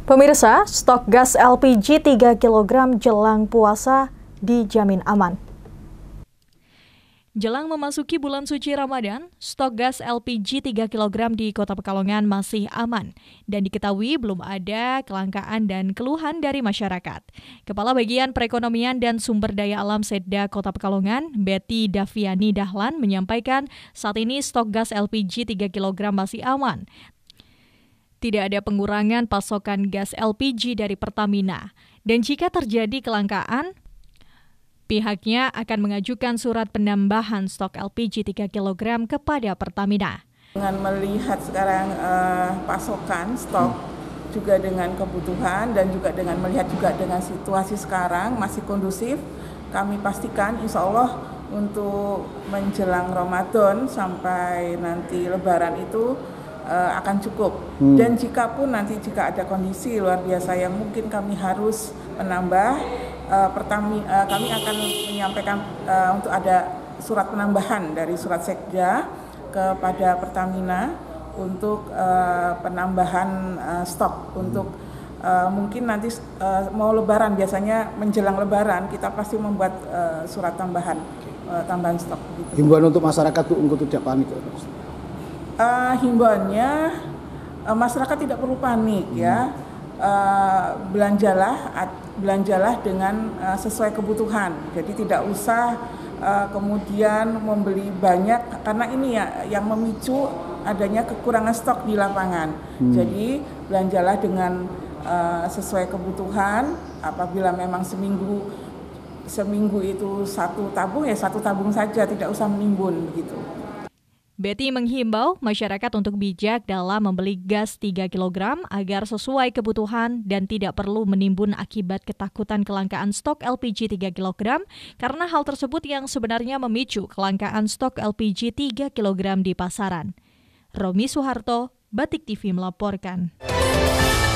Pemirsa, stok gas LPG 3 kg jelang puasa dijamin aman. Jelang memasuki bulan suci Ramadan, stok gas LPG 3 kg di Kota Pekalongan masih aman dan diketahui belum ada kelangkaan dan keluhan dari masyarakat. Kepala Bagian Perekonomian dan Sumber Daya Alam Setda Kota Pekalongan, Betty Daviani Dahlan menyampaikan saat ini stok gas LPG 3 kg masih aman. Tidak ada pengurangan pasokan gas LPG dari Pertamina. Dan jika terjadi kelangkaan, pihaknya akan mengajukan surat penambahan stok LPG 3 kg kepada Pertamina. Dengan melihat sekarang pasokan stok juga dengan kebutuhan dan juga dengan melihat juga dengan situasi sekarang masih kondusif, kami pastikan insya Allah untuk menjelang Ramadan sampai nanti Lebaran itu akan cukup. Dan jika ada kondisi luar biasa yang mungkin kami harus menambah, kami akan menyampaikan untuk ada surat penambahan dari surat Sekda kepada Pertamina untuk penambahan stok untuk mungkin nanti mau Lebaran, biasanya menjelang Lebaran kita pasti membuat surat tambahan stok. Gitu. Himbauan untuk masyarakat untuk tidak panik. Himbauannya masyarakat tidak perlu panik ya, belanjalah dengan sesuai kebutuhan. Jadi tidak usah kemudian membeli banyak karena ini ya yang memicu adanya kekurangan stok di lapangan. Jadi belanjalah dengan sesuai kebutuhan. Apabila memang seminggu itu satu tabung saja, tidak usah menimbun begitu. Betty menghimbau masyarakat untuk bijak dalam membeli gas 3 kg agar sesuai kebutuhan dan tidak perlu menimbun akibat ketakutan kelangkaan stok LPG 3 kg karena hal tersebut yang sebenarnya memicu kelangkaan stok LPG 3 kg di pasaran. Romi Suharto, Batik TV melaporkan.